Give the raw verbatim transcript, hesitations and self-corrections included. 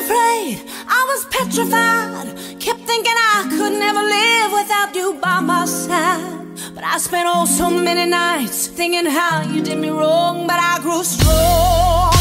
afraid, I was petrified. Kept thinking I could never live without you by my side. But I spent oh so many nights thinking how you did me wrong. But I grew strong.